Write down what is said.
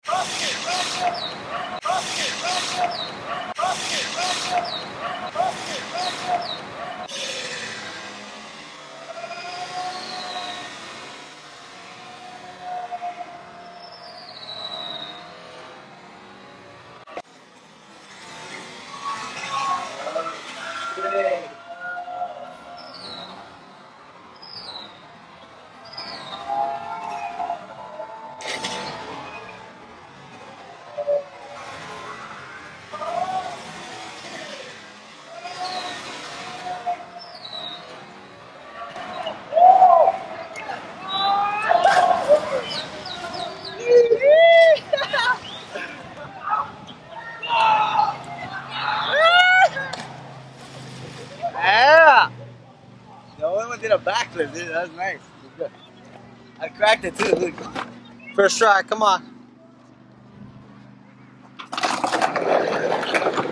Yeah! The only one did a backflip, dude. That was nice. It was good. I cracked it too, look. First try, come on.